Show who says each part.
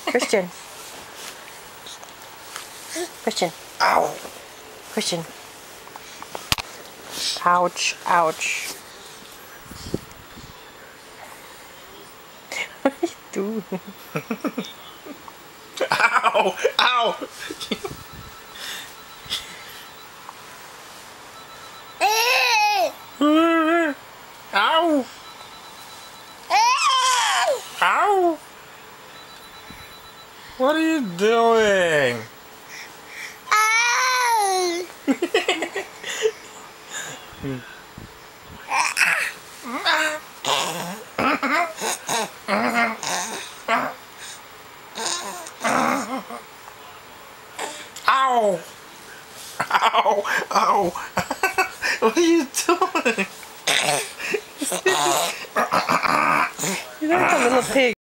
Speaker 1: Christian. Christian.
Speaker 2: Ow.
Speaker 1: Christian. Ouch. Ouch. What are you doing?
Speaker 2: Ow. Ow. Ow. Ow. What are you doing? Ow! Ow! Ow! What are you doing?
Speaker 1: You're like a little pig.